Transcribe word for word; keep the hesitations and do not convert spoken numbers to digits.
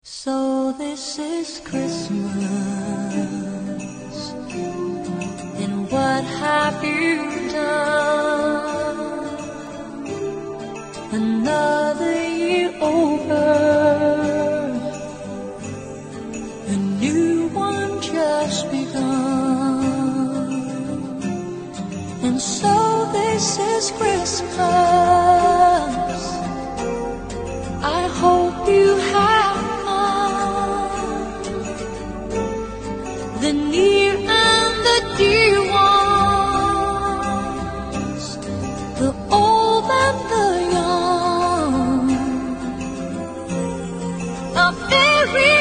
So this is Christmas, and what have you done? Another year over, a new one just begun. And so this is Christmas. I hope you have the near and the dear ones, the old and the young, a very